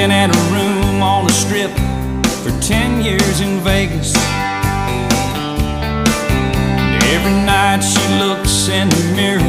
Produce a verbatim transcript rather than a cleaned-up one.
looking at a room on the strip for ten years in Vegas. And every night she looks in the mirror